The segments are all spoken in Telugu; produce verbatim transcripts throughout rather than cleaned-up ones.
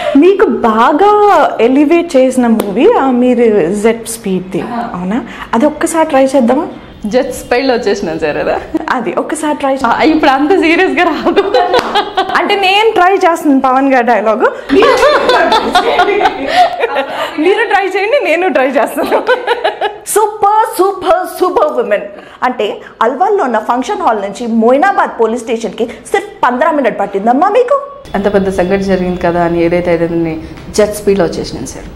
మీకు బాగా ఎలివేట్ చేసిన మూవీ మీరు జెట్ స్పీడ్ది అవునా? అది ఒక్కసారి ట్రై చేద్దామా? జెట్ స్పీడ్లో వచ్చేసినాను సార్ అదా అది ఒక్కసారి ట్రై. ఇప్పుడు అంత సీరియస్గా రాదు అంటే నేను ట్రై చేస్తున్నాను పవన్ గారి డైలాగు, మీరు ట్రై చేయండి, నేను ట్రై చేస్తాను. సూపర్ సూపర్ సూపర్ ఉమెన్ అంటే అల్వాల్లో ఉన్న ఫంక్షన్ హాల్ నుంచి మోయినాబాద్ పోలీస్ స్టేషన్కి సిర్ఫ్ పంద్రా మినిట్ పట్టిందమ్మా మీకు? అంత పెద్ద సంఘటన జరిగింది కదా అని ఏదైతే అయితే జెట్ స్పీడ్లో వచ్చేసినాను సార్.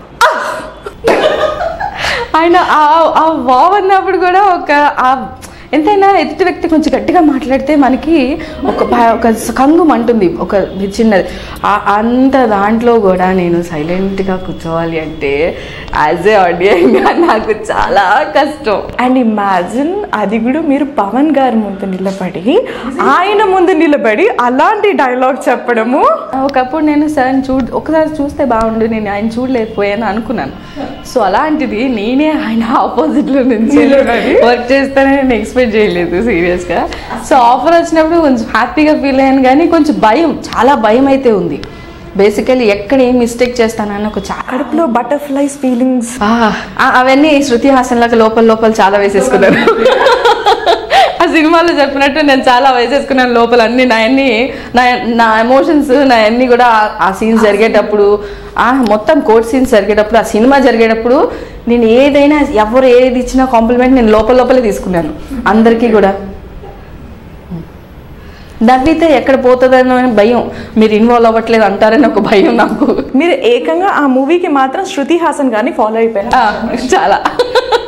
ఆయన ఆ వావ్ అన్నప్పుడు కూడా ఒక ఎంతైనా ఎదుటి వ్యక్తి కొంచెం గట్టిగా మాట్లాడితే మనకి ఒక ఒక కంగు అంటుంది, ఒక చిన్నది. అంత దాంట్లో కూడా నేను సైలెంట్గా కూర్చోవాలి అంటే యాజ్ ఏ ఆడియన్గా నాకు చాలా కష్టం. అండ్ ఇమాజిన్ అది కూడా మీరు పవన్ గారి ముందు నిలబడి ఆయన ముందు నిలబడి అలాంటి డైలాగ్ చెప్పడము. ఒకప్పుడు నేను సార్ చూ ఒకసారి చూస్తే బాగుండు, నేను ఆయన చూడలేకపోయాను అనుకున్నాను. సో అలాంటిది నేనే ఆయన ఆపోజిట్లో నుంచి వర్క్ చేస్తానని నేను ఎక్స్పెక్ట్ చేయలేదు సీరియస్గా. సో ఆఫర్ వచ్చినప్పుడు కొంచెం హ్యాపీగా ఫీల్ అయ్యాను, కానీ కొంచెం భయం, చాలా భయం అయితే ఉంది. బేసికలీ ఎక్కడ ఏం మిస్టేక్ చేస్తానని ఒక కడుపులో బటర్ఫ్లైస్ ఫీలింగ్స్ అవన్నీ శృతి హాసన్ లాగా లోపల లోపల చాలా వేసేసుకున్నాను. ఆ సినిమాలో చెప్పినట్టు నేను చాలా వేసేసుకున్నాను లోపల అన్ని నా అన్ని నా నా ఎమోషన్స్ నా అన్నీ కూడా ఆ సీన్స్ జరిగేటప్పుడు, ఆ మొత్తం కోర్ట్ సీన్స్ జరిగేటప్పుడు, ఆ సినిమా జరిగేటప్పుడు నేను ఏదైనా ఎవరు ఏది ఇచ్చినా కాంప్లిమెంట్ నేను లోపల లోపలే తీసుకున్నాను అందరికీ కూడా. నవ్వితే ఎక్కడ పోతుందని భయం, మీరు ఇన్వాల్వ్ అవ్వట్లేదు అంటారని ఒక భయం నాకు. మీరు ఏకంగా ఆ మూవీకి మాత్రం శృతి హాసన్ గారిని ఫాలో అయిపోయారు చాలా.